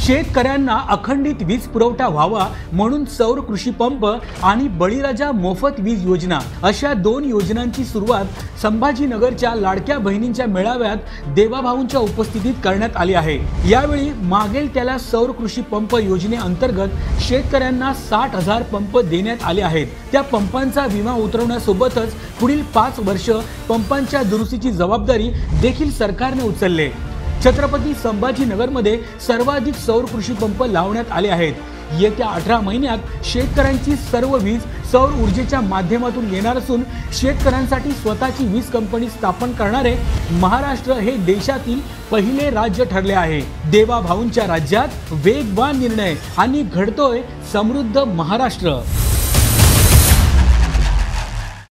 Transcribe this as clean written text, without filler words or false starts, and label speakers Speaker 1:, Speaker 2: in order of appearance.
Speaker 1: शेतकऱ्यांना अखंडित वीज पुरवठा व्हावा म्हणून सौर कृषी पंप आणि बळीराजा मोफत वीज योजना अशा दोन योजनांची सुरुवात संभाजीनगरच्या लाडक्या बहिणींच्या मेळाव्यात देवाभाऊंच्या उपस्थितीत करण्यात आली आहे। यावेळी मागेल त्याला सौर कृषी पंप योजनेअंतर्गत शेतकऱ्यांना 60,000 पंप देण्यात आले आहेत। त्या पंपांचा विमा उतरवण्यासोबतच पुढील 5 वर्ष पंपांच्या दुरुस्तीची जबाबदारी देखील सरकारने उचलली। छत्रपती संभाजीनगरमध्ये सर्वाधिक सौर कृषी पंप लावण्यात आले आहेत। येत्या 18 महिन्यात शेतकऱ्यांची सर्व वीज सौर ऊर्जेच्या माध्यमातून येणार असून शेतकऱ्यांसाठी स्वतःची वीज कंपनी स्थापन करणारे महाराष्ट्र हे देशातील पहिले राज्य ठरले आहे। देवाभाऊंच्या राज्यात वेगवान निर्णय आणि घडतोय समृद्ध महाराष्ट्र।